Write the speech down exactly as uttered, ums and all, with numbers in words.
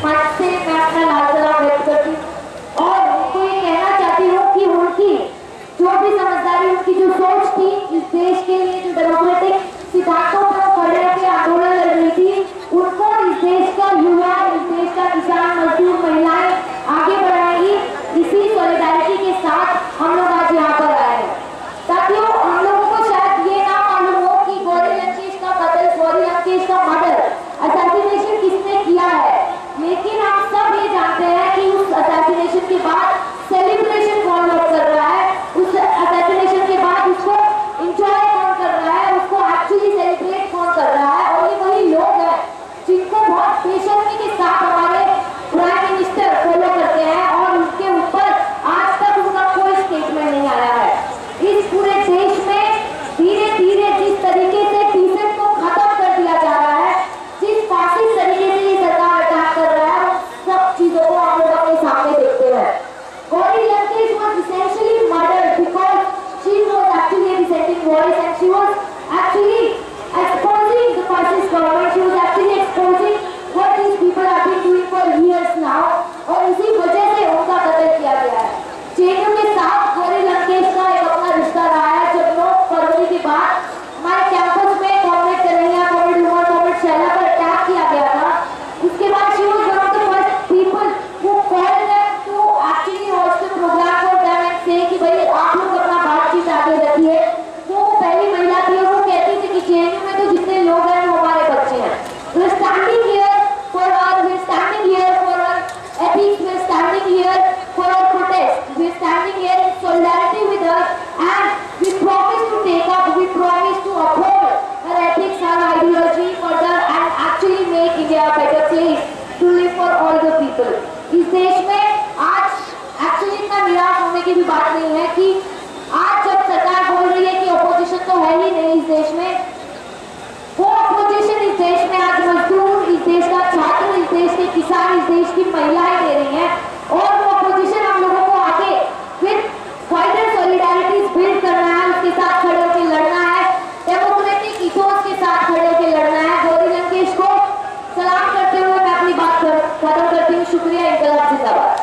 मंच से मैं अपना लाल सलाम व्यक्त करती हूँ और उनको ये कहना चाहती हूँ कि उनकी जो भी समझदारी, उनकी जो सोच थी इस देश के लिए, जो डेमोक्रेटिक सिद्धांतों पर खड़े होकर आंदोलन लड़ रही थी, उनको इस देश का युवा, इस देश का किसान, मजदूर, महिलाएं आगे बढ़ाएंगी। इसी सॉलिडारिटी के साथ हम लोग आज यहाँ पर आए हैं। साथियों, हम लोगों को शायद ये ना मालूम हो कि गौरी लंकेश का कत्ल, गौरी लंकेश का मर्डर, असैसिनेशन किसने किया है, लेकिन हम सब ये जानते हैं कि उस असैसिनेशन के बाद सेलिब्रेशन कौन लोग कर रहा है, उस असैसिनेशन के बाद उसको एंजॉय कौन कर रहा है, उसको एक्चुअली सेलिब्रेट कौन कर रहा है। और ये वही लोग हैं जिनको बहुत बेशर्मी के साथ हमारे प्राइम मिनिस्टर फॉलो करते हैं और उनके ऊपर आज तक उनका कोई स्टेटमेंट नहीं आया है। इस पूरे देश में धीरे धीरे जिस तरीके से डिसेंट को खत्म कर दिया जा रहा है, जिस फासिस्ट तरीके से ये सरकार अटैक कर रहा है, सब चीजों को हम लोग अपने सामने देखते हैं। Gauri Lankesh was essentially murdered because she was actually a dissenting voice and she was actually exposing the fascist government. She was actually exposing what these people have been doing for years now, और इसी वजह से उनका कत्ल किया गया है। JNU के साथ गौरी लंकेश का एक अपना रिश्ता रहा है। जब लोग फरवरी के बाद हमारे कैंपस में comrade Kanhaiya, comrade Umar, comrade Shehla पर अटैक किया गया था, उसके बाद she was one of the first people who called them to actually host the program for them and say कि भाई आप लोग अपना बातचीत आगे रखिए। वो पहली महिला थी और वो कहती थी कि जेएनयू में तो जितने लोग हैं वो हमारे बच्चे हैं। We are standing here for our, we are standing here for our ethics, we are standing here for our protest, we are standing here in solidarity with her and we promise to take up, we promise to uphold her ethics, her ideology further and actually make India a better place to live for all the people. इस देश में आज actually इतना निराश होने की भी बात नहीं है कि आज जब सरकार बोल रही है कि अपोजिशन तो है ही नहीं इस देश में, वो अपोजिशन इस देश में आज मजदूर, इस देश का छात्र, इस देश के किसान, इस देश की महिलाएं दे रही हैं और वो अपोजिशन हम लोगों को आगे विद वाइडर सॉलिडारिटीज बिल्ड करना है, उसके साथ खड़े होकर लड़ना है, डेमोक्रेटिक इथोस के साथ खड़े होकर लड़ना है। गौरी लंकेश को सलाम करते हुए मैं अपनी बात खत्म करती हूँ। शुक्रिया। इंकलाब जिंदाबाद।